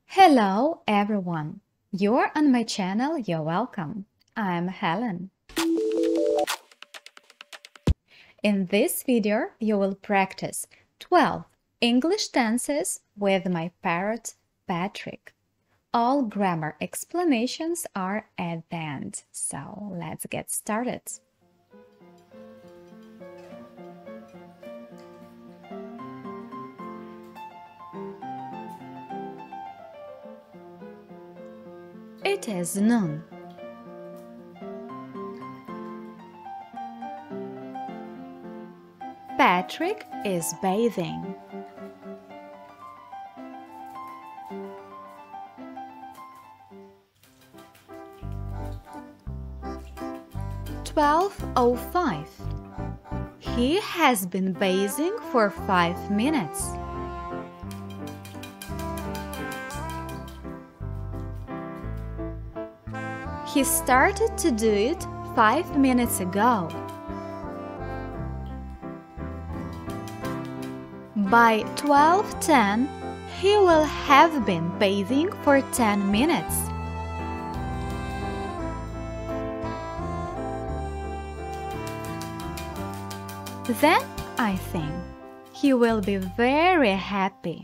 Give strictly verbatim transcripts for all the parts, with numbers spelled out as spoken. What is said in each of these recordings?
Hello everyone! You're on my channel, you're welcome. I'm Helen. In this video, you will practice twelve English tenses with my parrot Patrick. All grammar explanations are at the end, so let's get started. It is noon. Patrick is bathing. twelve oh five. He has been bathing for five minutes. He started to do it five minutes ago. By twelve ten, he will have been bathing for ten minutes. Then, I think, he will be very happy.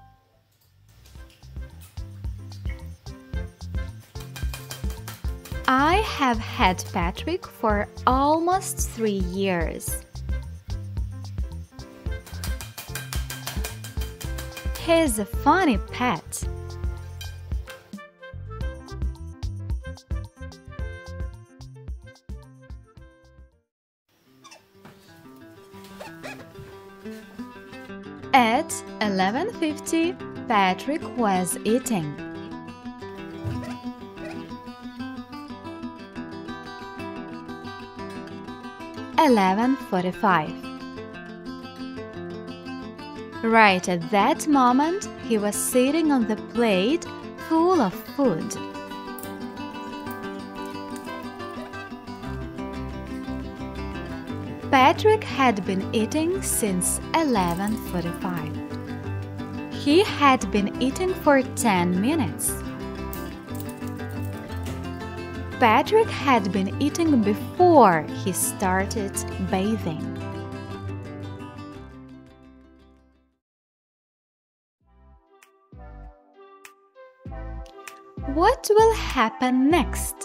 I have had Patrick for almost three years. He's a funny pet. At eleven fifty, Patrick was eating. eleven forty-five. Right at that moment, he was sitting on the plate full of food. Patrick had been eating since eleven forty-five. He had been eating for ten minutes. Patrick had been eating before he started bathing. What will happen next?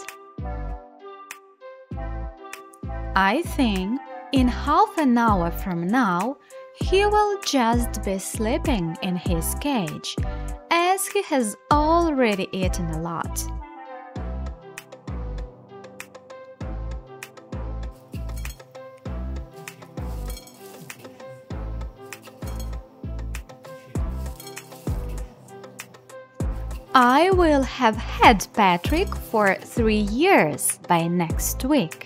I think in half an hour from now, he will just be sleeping in his cage, as he has already eaten a lot. I will have had Patrick for three years by next week.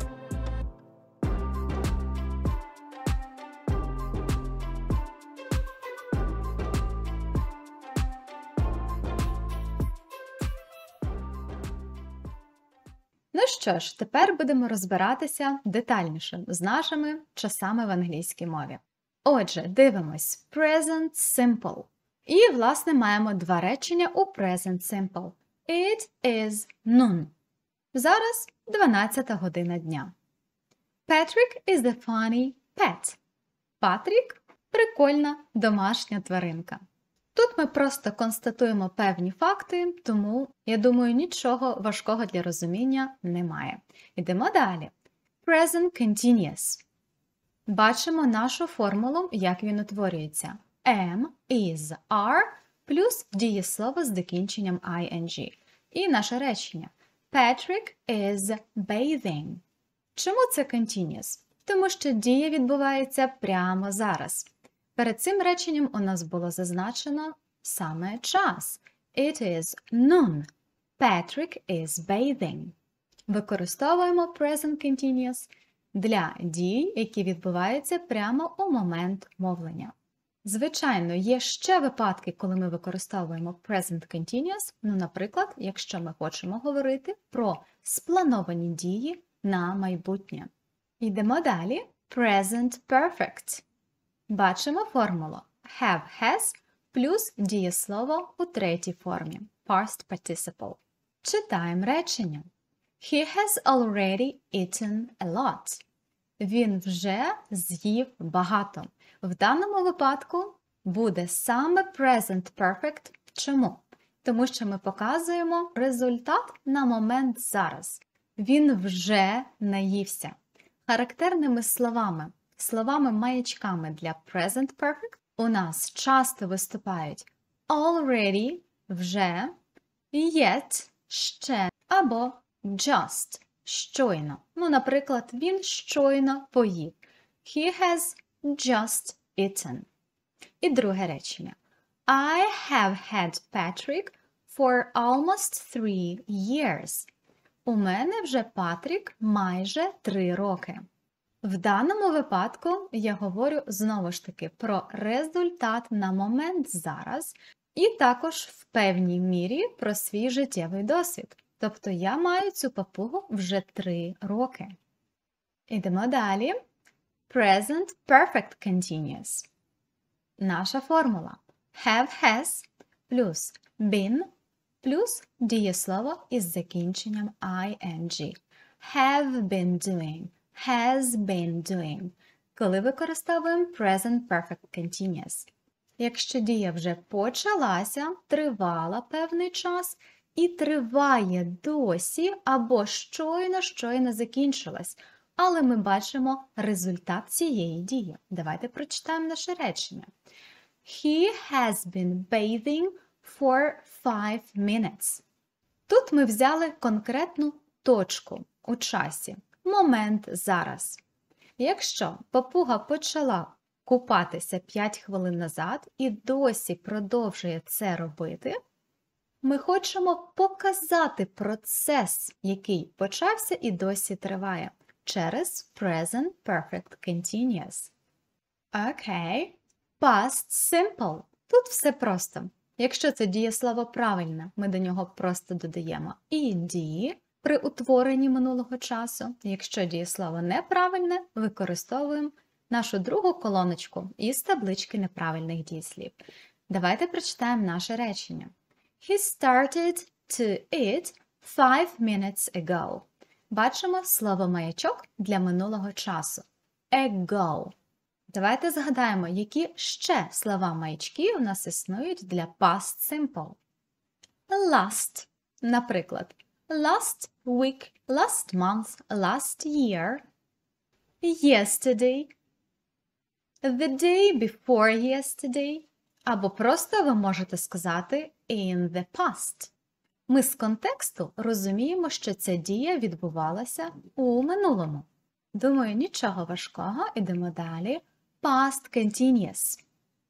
Ну що ж, тепер будемо розбиратися детальніше з нашими часами в англійській мові. Отже, дивимось Present Simple. І, власне, маємо два речення у Present Simple. It is noon. Зараз дванадцята година дня. Patrick is a funny pet. Патрік – прикольна домашня тваринка. Тут ми просто констатуємо певні факти, тому, я думаю, нічого важкого для розуміння немає. Йдемо далі. Present Continuous. Бачимо нашу формулу, як він утворюється. Am, is, are плюс дієслово з закінченням ing. І наше речення. Patrick is bathing. Чому це continuous? Тому що дія відбувається прямо зараз. Перед цим реченням у нас було зазначено саме час. It is noon. Patrick is bathing. Використовуємо present continuous для дій, які відбуваються прямо у момент мовлення. Звичайно, є ще випадки, коли ми використовуємо present continuous, ну, наприклад, якщо ми хочемо говорити про сплановані дії на майбутнє. Йдемо далі. Present Perfect. Бачимо формулу have, has плюс дієслово у третій формі past participle. Читаємо речення. He has already eaten a lot. Він вже з'їв багато. В даному випадку буде саме present perfect. Чому? Тому що ми показуємо результат на момент зараз. Він вже наївся. Характерними словами, словами-маячками для present perfect у нас часто виступають already – вже, yet – ще, або just – щойно. Ну, наприклад, він щойно поїв. He has just eaten. І друге речення. I have had Patrick for almost three years. У мене вже Патрік майже три роки. В даному випадку я говорю знову ж таки про результат на момент зараз і також в певній мірі про свій життєвий досвід. Тобто я маю цю папугу вже три роки. Ідемо далі. Present Perfect Continuous. Наша формула. Have, has, плюс been, плюс дієслово із закінченням ing. Have been doing, has been doing. Коли використовуємо Present Perfect Continuous. Якщо дія вже почалася, тривала певний час, і триває досі або щойно-щойно закінчилась. Але ми бачимо результат цієї дії. Давайте прочитаємо наше речення. He has been bathing for five minutes. Тут ми взяли конкретну точку у часі. Момент зараз. Якщо папуга почала купатися п'ять хвилин назад і досі продовжує це робити, ми хочемо показати процес, який почався і досі триває, через Present Perfect Continuous. Окей. Past Simple. Тут все просто. Якщо це дієслово правильне, ми до нього просто додаємо ed при утворенні минулого часу. Якщо дієслово неправильне, використовуємо нашу другу колоночку із таблички неправильних дієслів. Давайте прочитаємо наше речення. He started to eat five minutes ago. Бачимо слово маячок для минулого часу. Ago. Давайте згадаємо, які ще слова-маячки у нас існують для past simple. Last. Наприклад, last week, last month, last year. Yesterday. The day before yesterday. Або просто ви можете сказати in the past. Ми з контексту розуміємо, що ця дія відбувалася у минулому. Думаю, нічого важкого, ідемо далі. Past continuous.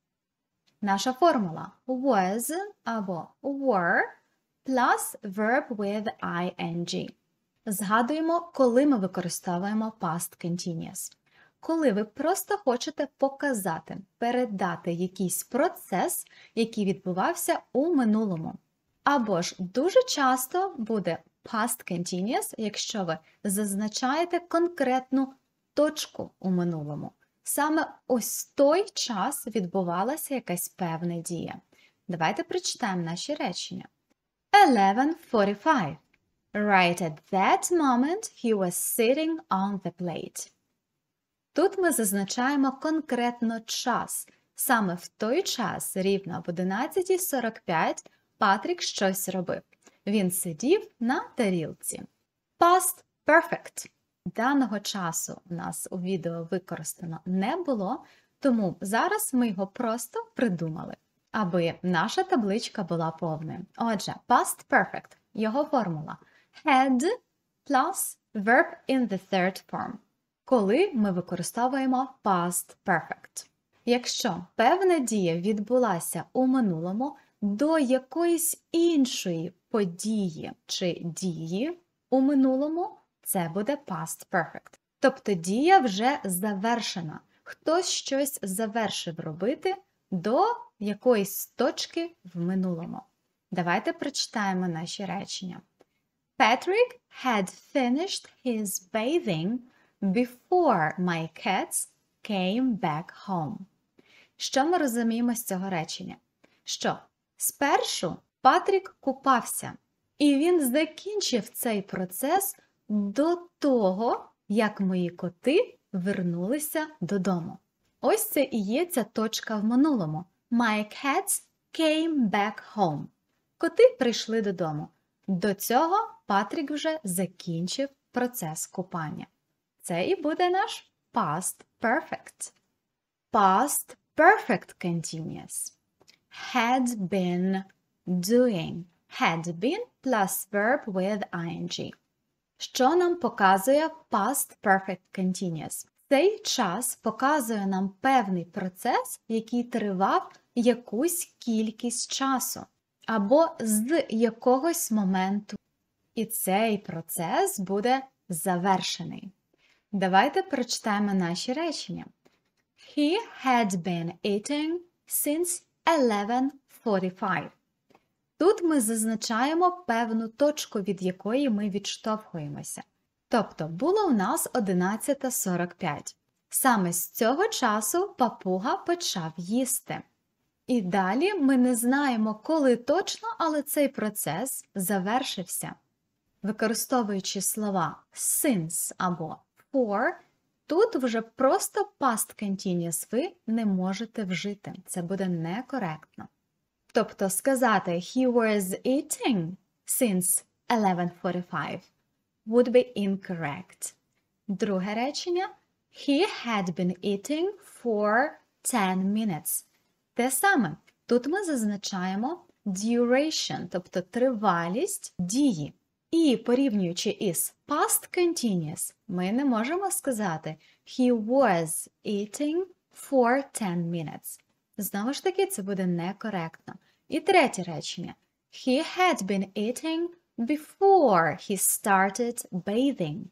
Наша формула was або were plus verb with ing. Згадуємо, коли ми використовуємо past continuous. Коли ви просто хочете показати, передати якийсь процес, який відбувався у минулому. Або ж дуже часто буде past continuous, якщо ви зазначаєте конкретну точку у минулому. Саме ось той час відбувалася якась певна дія. Давайте прочитаємо наші речення. eleven forty-five. Right at that moment he was sitting on the plate. Тут ми зазначаємо конкретно час. Саме в той час, рівно об одинадцятій сорок п'ять, Патрік щось робив. Він сидів на тарілці. Past perfect. Даного часу у нас у відео використано не було, тому зараз ми його просто придумали, аби наша табличка була повною. Отже, past perfect. Його формула had plus verb in the third form. Коли ми використовуємо past perfect. Якщо певна дія відбулася у минулому до якоїсь іншої події чи дії у минулому, це буде past perfect. Тобто дія вже завершена. Хтось щось завершив робити до якоїсь точки в минулому. Давайте прочитаємо наші речення. Patrick had finished his bathing before my cats came back home. Що ми розуміємо з цього речення? що спершу Патрік купався, і він закінчив цей процес до того, як мої коти вернулися додому. Ось це і є ця точка в минулому. My cats came back home. Коти прийшли додому. До цього Патрік вже закінчив процес купання. Це і буде наш past perfect. Past perfect continuous. Had been doing. Had been plus verb with ing. Що нам показує past perfect continuous? Цей час показує нам певний процес, який тривав якусь кількість часу або з якогось моменту. І цей процес буде завершений. Давайте прочитаємо наші речення. He had been eating since eleven forty-five. Тут ми зазначаємо певну точку, від якої ми відштовхуємося. Тобто, було у нас одинадцята сорок п'ять. Саме з цього часу папуга почав їсти. І далі ми не знаємо, коли точно, але цей процес завершився. Використовуючи слова since або for, тут вже просто past continuous ви не можете вжити. Це буде некоректно. Тобто сказати he was eating since eleven forty-five would be incorrect. Друге речення he had been eating for ten minutes. Те саме. Тут ми зазначаємо duration, тобто тривалість дії. І порівнюючи із past continuous, ми не можемо сказати he was eating for ten minutes. Знову ж таки, це буде некоректно. І третє речення. He had been eating before he started bathing.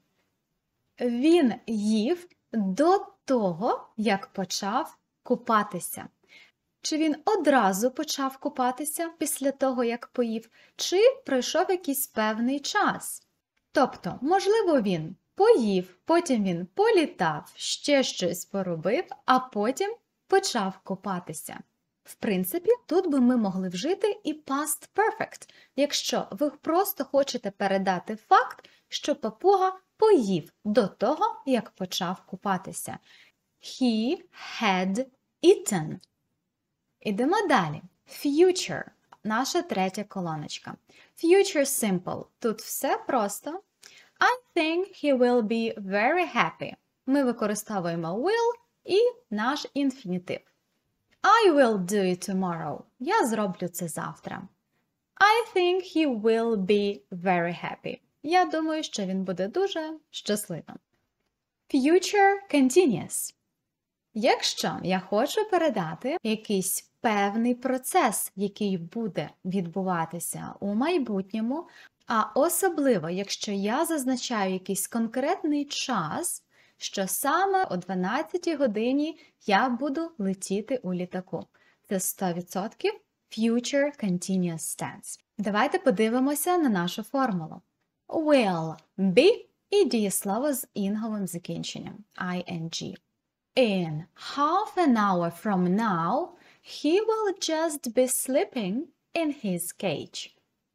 Він їв до того, як почав купатися. Чи він одразу почав купатися після того, як поїв, чи пройшов якийсь певний час? Тобто, можливо, він поїв, потім він політав, ще щось поробив, а потім почав купатися. В принципі, тут би ми могли вжити і past perfect, якщо ви просто хочете передати факт, що папуга поїв до того, як почав купатися. He had eaten. Ідемо далі. Future. Наша третя колоночка. Future simple. Тут все просто. I think he will be very happy. Ми використовуємо will і наш інфінітив. I will do it tomorrow. Я зроблю це завтра. I think he will be very happy. Я думаю, що він буде дуже щасливим. Future continuous. Якщо я хочу передати якийсь певний процес, який буде відбуватися у майбутньому, а особливо, якщо я зазначаю якийсь конкретний час, що саме о дванадцятій годині я буду летіти у літаку. Це сто відсотків future continuous tense. Давайте подивимося на нашу формулу. Will be і дієслово з інговим закінченням ing. In half an hour from now, he will just be sleeping in his cage.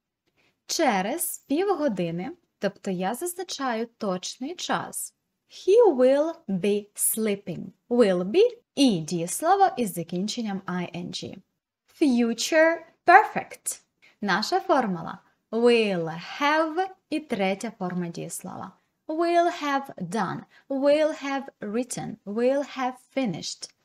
Через півгодини, тобто я зазначаю точний час, he will be sleeping. Will be і дієслово із закінченням ing. Future perfect. Наша формула will have і третя форма дієслова. Will have done, will have written, will have finished.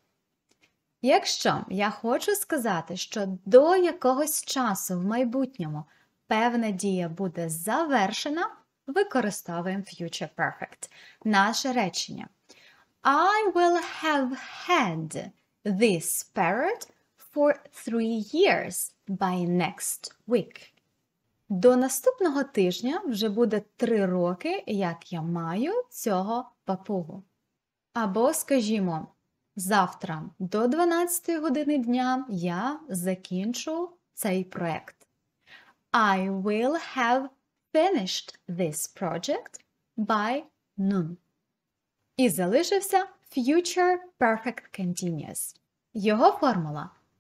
Якщо я хочу сказати, що до якогось часу в майбутньому певна дія буде завершена, використовуємо future perfect. Наше речення. I will have had this parrot for three years by next week. До наступного тижня вже буде три роки, як я маю цього папугу. Або, скажімо, завтра до дванадцятої години дня я закінчу цей проект. I will have finished this project by noon. І залишився future perfect continuous. Його формула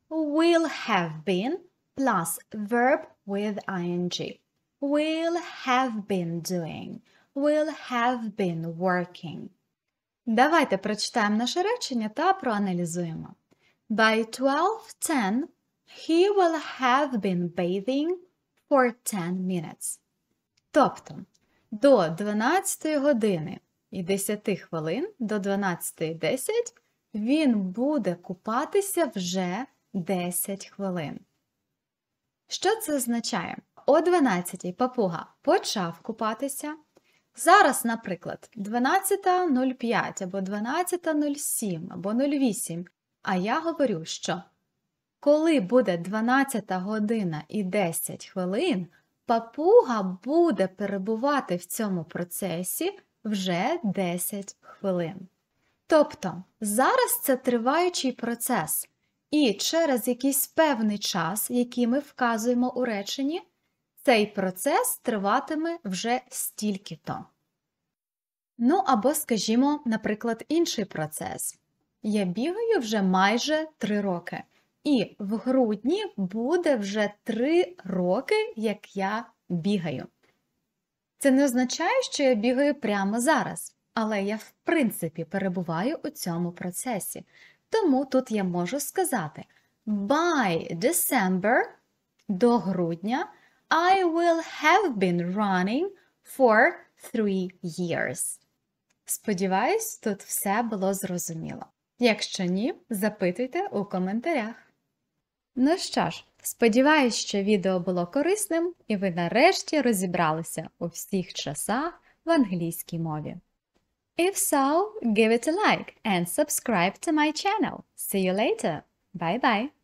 will have been plus verb with ing. Will have been doing. Will have been working. Давайте прочитаємо наше речення та проаналізуємо. By twelve ten, he will have been bathing for ten minutes. Тобто, до дванадцятої години і десяти хвилин, до дванадцятої десять, він буде купатися вже десять хвилин. Що це означає? О дванадцятій папуга почав купатися. Зараз, наприклад, дванадцята нуль п'ять або дванадцята нуль сім або нуль вісім, а я говорю, що коли буде дванадцята година і десять хвилин, папуга буде перебувати в цьому процесі вже десять хвилин. Тобто, зараз це триваючий процес, і через якийсь певний час, який ми вказуємо у реченні, цей процес триватиме вже стільки-то. Ну, або, скажімо, наприклад, інший процес. Я бігаю вже майже три роки. І в грудні буде вже три роки, як я бігаю. Це не означає, що я бігаю прямо зараз, але я в принципі перебуваю у цьому процесі. Тому тут я можу сказати by December, до грудня, I will have been running for three years. Сподіваюсь, тут все було зрозуміло. Якщо ні, запитуйте у коментарях. Ну що ж, сподіваюсь, що відео було корисним і ви нарешті розібралися у всіх часах в англійській мові. If so, give it a like and subscribe to my channel. See you later. Bye bye.